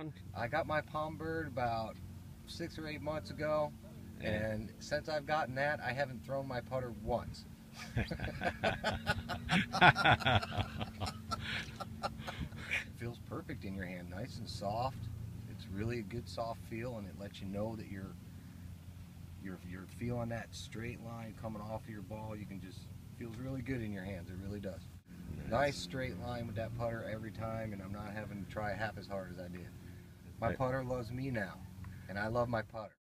one? I got my Palmbird about 6 or 8 months ago, and since I've gotten that, I haven't thrown my putter once. It feels perfect in your hand, nice and soft. It's really a good soft feel, and it lets you know that you're feeling that straight line coming off of your ball. You can just, feels really good in your hands. It really does. Nice straight line with that putter every time, and I'm not having to try half as hard as I did. My putter loves me now, and I love my putter.